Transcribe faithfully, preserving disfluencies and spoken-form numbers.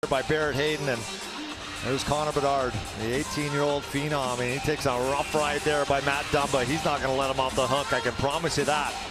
By Barrett Hayden, and there's Connor Bedard, the eighteen-year-old phenom. I mean, he takes a rough ride there by Matt Dumba. He's not going to let him off the hook, I can promise you that.